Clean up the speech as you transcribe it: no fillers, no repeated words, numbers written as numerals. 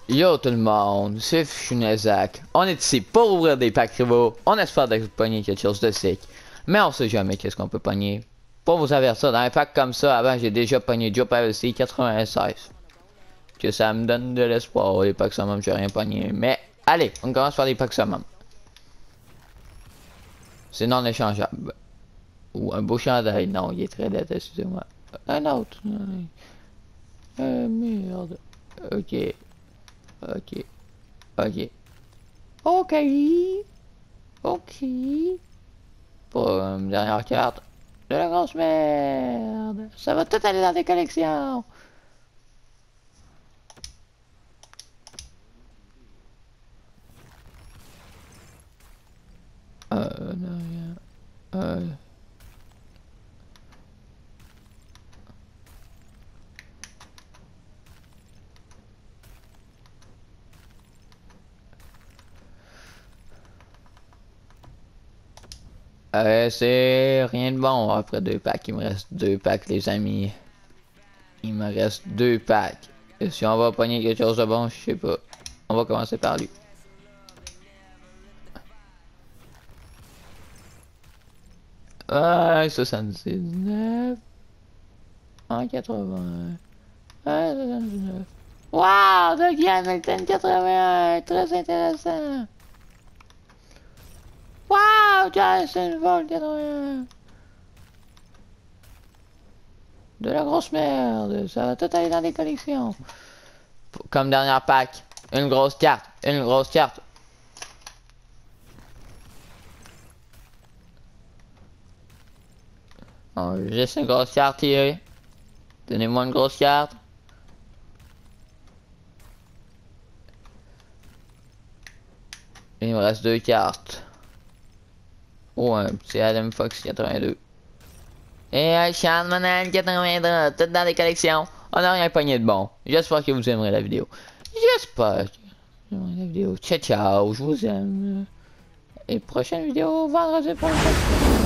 Yo tout le monde, c'est Funezak. On est ici pour ouvrir des packs rivaux. On espère de pogner quelque chose de sick. Mais on sait jamais qu'est-ce qu'on peut pogner. Pour vous avertir, dans un pack comme ça, avant j'ai déjà pogné Joe PLC 96. Que ça me donne de l'espoir. Les packs summum, j'ai rien pogné. Mais allez, on commence par les packs summum. C'est non échangeable. Ou un beau chandail. Non, il est très laid, excusez-moi. Un autre. Merde. Ok. Ok. Ok. Ok. Ok. Pour une dernière carte. De la grosse merde. Ça va tout aller dans des collections. Non, rien. C'est rien de bon après deux packs. Il me reste deux packs, les amis. Il me reste deux packs. Et si on va pogner quelque chose de bon, je sais pas. On va commencer par lui. Ah, 79. 1,80. 79. Wow, Dougie Hamilton 81. Très intéressant. Wow, Jason Vol 81. De la grosse merde. Ça va tout aller dans les collections. Comme dernière pack. Une grosse carte. Une grosse carte. Oh, juste une grosse carte tirée. Donnez-moi une grosse carte. Il me reste deux cartes. Oh, un petit Adam Fox 82. Et un Sean Manel 82. Tout dans les collections. On n'a rien pogné de bon. J'espère que vous aimerez la vidéo. J'espère que vous aimerez la vidéo. Ciao, ciao. Je vous aime. Et prochaine vidéo vendredi prochain.